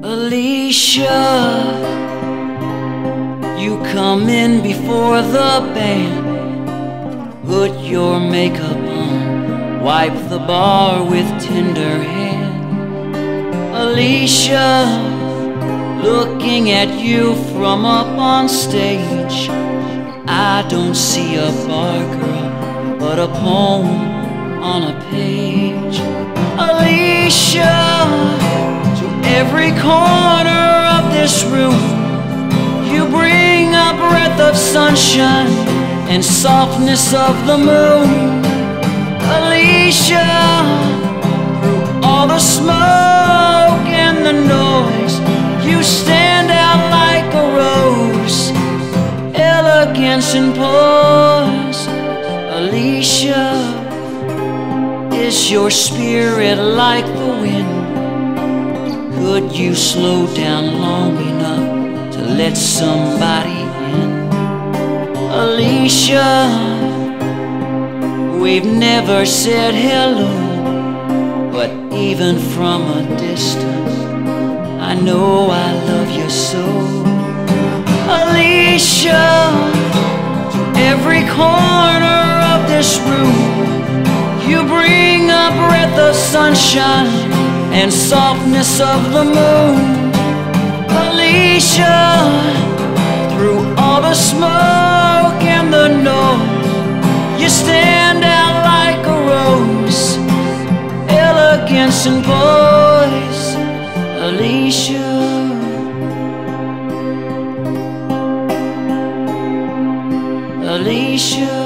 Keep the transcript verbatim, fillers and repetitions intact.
Alicia, you come in before the band. Put your makeup on, wipe the bar with tender hand. Alicia, looking at you from up on stage, I don't see a bar girl, but a poem on a page. Alicia, to every corner of this room, you bring a breath of sunshine and softness of the moon. Alicia, through all the smoke and the noise, you stand out like a rose, elegance and poise. Alicia, is your spirit like the wind? Could you slow down long enough to let somebody in? Alicia, we've never said hello, but even from a distance, I know I love you so. Alicia, to every corner of this room, you bring a breath of sunshine and softness of the moon. Alicia, through all the smoke and the noise, you stand out like a rose, elegance and poise. Alicia, Alicia.